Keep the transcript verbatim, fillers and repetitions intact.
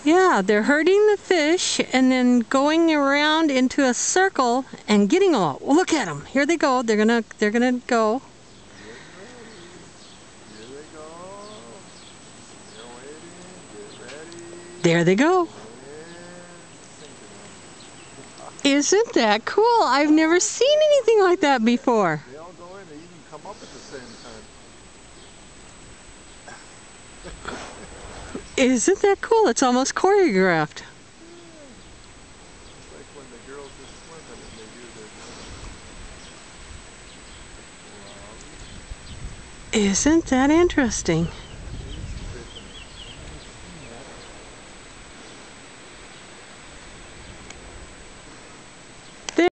Yeah, they're herding the fish and then going around into a circle and getting them all. Look at them. Here they go. They're gonna. They're gonna go. Here they go. They're waiting. Get ready. There they go. Isn't that cool? I've never seen anything like that before. They all go in. They even come up at the same time. Isn't that cool? It's almost choreographed. Yeah. It's like when the girls are swimming and they do their... Wow. Isn't that interesting?